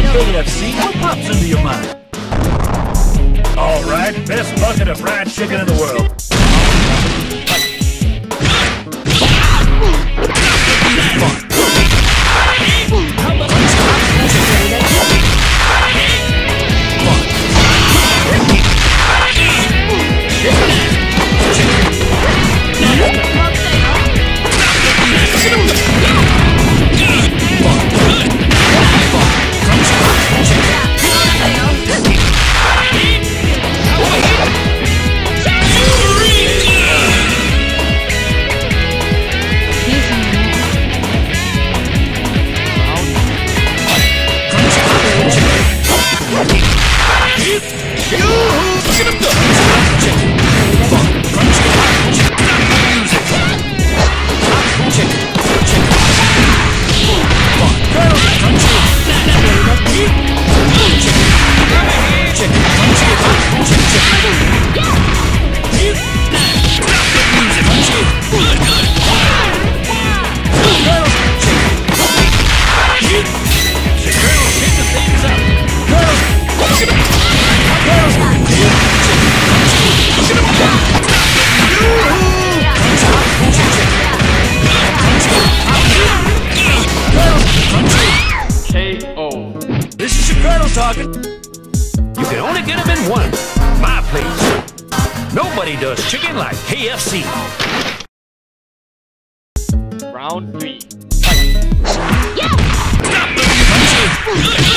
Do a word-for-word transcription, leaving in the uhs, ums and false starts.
K F C, what pops into your mind? All right, best bucket of fried chicken in the world. Talking. You can only get them in one. My place. Nobody does chicken like K F C. Round three. Yeah!